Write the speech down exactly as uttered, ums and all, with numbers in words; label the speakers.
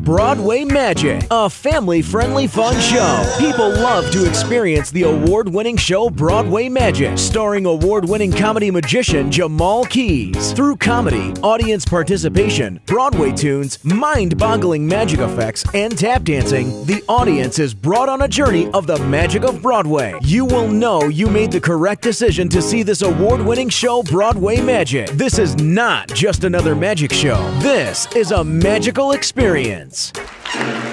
Speaker 1: Broadway Magic, a family-friendly fun show. People love to experience the award-winning show Broadway Magic, starring award-winning comedy magician Jamahl Through comedy, audience participation, Broadway tunes, mind-boggling magic effects, and tap dancing, the audience is brought on a journey of the magic of Broadway. You will know you made the correct decision to see this award-winning show Broadway Magic. This is not just another magic show. This is a magical experience.